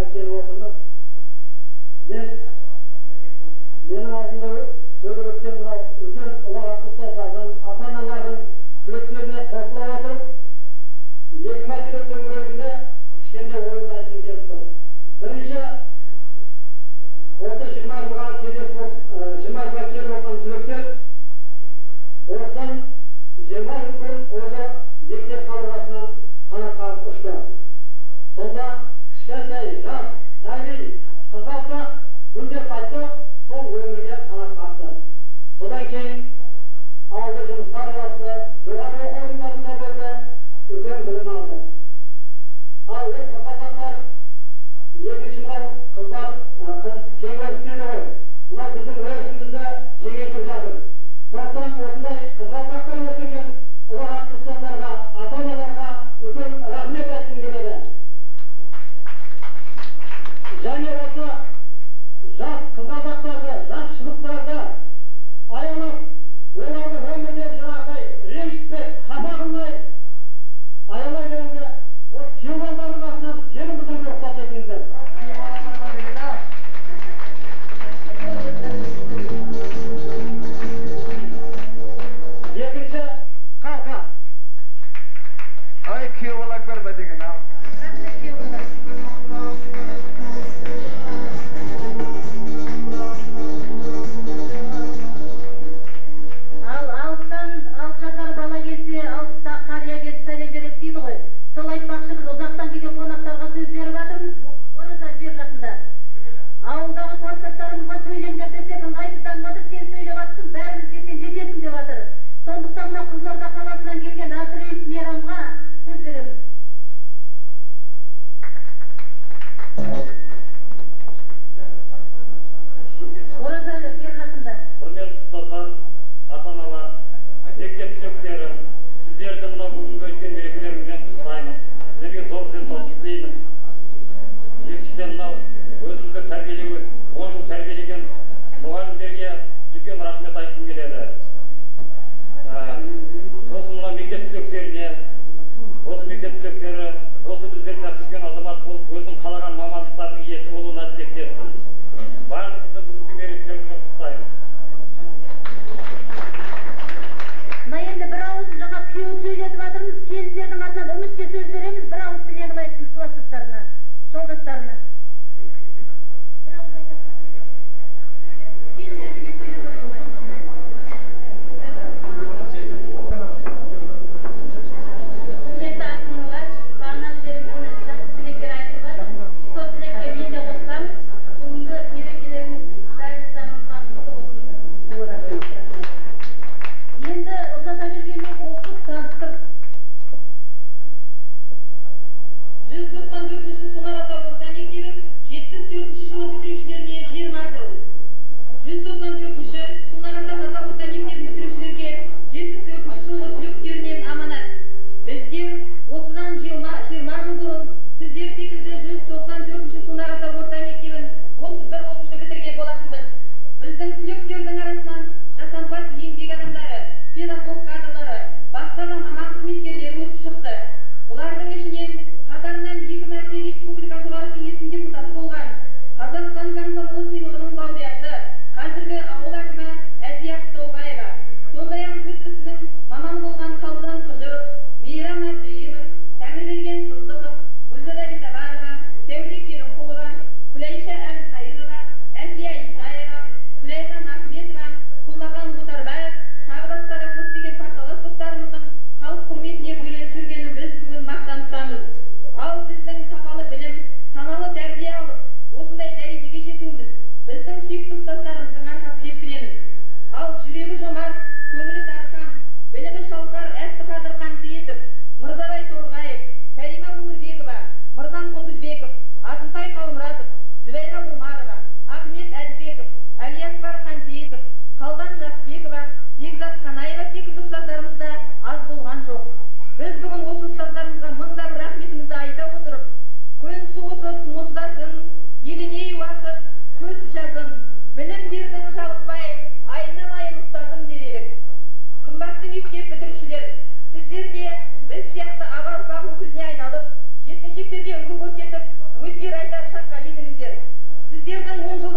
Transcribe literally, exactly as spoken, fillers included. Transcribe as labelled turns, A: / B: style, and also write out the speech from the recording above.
A: келіп отырмыз. Мен менің алдымда сөйлеп өткен мынау үлкен ұлағатты ұстаздардың, ата-аналардың тілектеріне қосыла отырып, екі мәселе төңірегінде кішкене ойын айтқым келіп тұр. Бірінші, осы жиырма жылға кездесіп жиырма жылға келіп отырған түлектер осыдан жиырма жыл бұрын осы мектеп қабырғасынан қанат қағып ұшты. Сонда кішкентай жас сәби қызғалдақ гүлдеп қайтты, сол өмірге қанат қақты. Содан кейін алды жұмыстар басты, жоғары оқу орындарында болды, үлкен білім алды. Ал ол қызғалдақтар екінші мынау қыздар кең өрістеді ғой. Мынау біздің өрісімізді кеңейтіп жатыр. Сондықтан осындай қызғалдақтар өсірген ұлағатты ұстаздарға, ата-аналарға үлкен рахмет айтқым келеді. Және осы жас қызғалдақтарды, жас шыбықтарды аялап, оларды өмірден жаңағыдай ренжітпей, қапа қылмай аялай беруге осы күйеу балалардың атынан сенім білдіруге рұқсат етіңіздер. Екінші қалқа.
B: Ай, күйеу бала көрме деген ал.
C: Ал алыстан алты жасар бала келсе, алпыста қария келіп сәлем береді дейді ғой. Сол айтпақшы, біз ұзақтан келген қонақтарға сөз беріп жатырмыз. Ораза бер жақында. Ауылдағы кластастарымызға сөйлеңдер десек, ыңғайсызданып жатыр, сен сөйлеп жатсың, бәрімізге сен жетесің деп жатыр. Сондықтан мына Қызылорда қаласынан келген Абдырайып Мейрамға сөз береміз. Ораза бер жақында.
D: Құрметті ұстаздар, ата-аналар, мектеп түлектері, сіздерді мына бүгінгі өткен мерекелеріңізбен құттықтаймын. Сіздерге зор денсаулық тілеймін. Екіншіден мынау өзімізді тәрбиелеу, он жыл тәрбиелеген мұғалімдерге үлкен рахмет айтқым келеді. Осы мына мектеп түлектеріне, осы мектеп түлектері, осы біздерді өскен азамат болып, өзінің қалаған мамандықтардың иесі болуына тілектеспін. Барлығымызды бүгінгі мерекелеріңізбен құттықтаймын.
C: Мына енді бір ауыз жаңа күйеуін сөйлетіп жатырмыз, келіндердің атынан үмітке сөз береміз, бір ауыз тілегін айтсын кластастарына, жолдастарына. Бір ауыз айтасың. Келіндерге сөйлеп жатырмыз.
E: Құрметті ата-аналар, бағана өздеріңіз жақсы тілектер айтып жатыр. Сол тілекке мен де қосыламын. Бүгінгі мерекелеріңіз бәріңіздеріңізге құтты болсын.
C: Енді ұзата бергенмен оқып таныстыр.
E: жүз тоқсан төртінші Сонағат орта мектебі жетпіс төртінші жылы бітірушілеріне жиырма жыл. жүз тоқсан төртінші Сонағат қазақ орта мектебін бітірушілерге жетпіс төртінші жылғы түлектерінен аманат. Біздер осыдан жиырма жыл бұрын сіздер секілді жүз тоқсан төртінші Сонағат орта мектебін отыз бір оқушы бітірген болатынбыз. Біздің түлектердің арасынан жасампаз еңбек адамдары, педагог кадрлары, басқа да маман қызметкерлері өсіп шықты. Бұлардың ішінен қатарынан екі мәрте республика жоғары кеңесінің депутаты болған Қазақстан комсомолы сыйлығының лауреаты, қазіргі ауыл әкімі Әсия Қыстаубаева, сондай-ақ өз ісінің маманы болған Қалдан Қыжыров, Мейрам Әбдіемов, Тәңірберген Сыздықов, Гүлзада Битабарова, Сәуле Керімқұлова, Күләйша Әбілқайырова, Әсия Исаева, Күлайхан Ахметова, Құлмақан Отарбаев, тағы басқа да көптеген пақталас достарымыздың халық құрметіне бөленіп жүргенін біз бүгін мақтан тұтамыз. Ал сіздің сапалы білім, саналы тәрбие алып, осындай дәрежеге жетуіміз біздің сүйікті ұстаздарымыздың арқасы деп білеміз. Ал жүрегі жомарт, көңілі дархан, білімі шалқар Әбдіқадыр Қансейітов, Мырзабай Торғаев, Кәрима Өмірбекова, Мырзан Құндызбеков, Атымтай Қалмұратов, Зүбәйра Омарова, Ахмет Әдібеков, Әлиясқар Қансейітов, Қалдан Жақсыбекова, Бекзат Қанаева секілді ұстаздарымыз да аз болған жоқ. Біз бүгін осы ұстаздарымызға мыңда бір рахметімізді айта отырып, күн суытып мұздасын, еліней уақыт көз жазын, білім бердің жалықпай, айналайын ұстазым дер едік. Қымбатты мектеп бітірушілер, сіздер де біз сияқты аға ұрпақ өкіліне айналып, жеткіншектерге үлгі көрсетіп, өздері айтар шаққа жетіңіздер. Сіздердің он жыл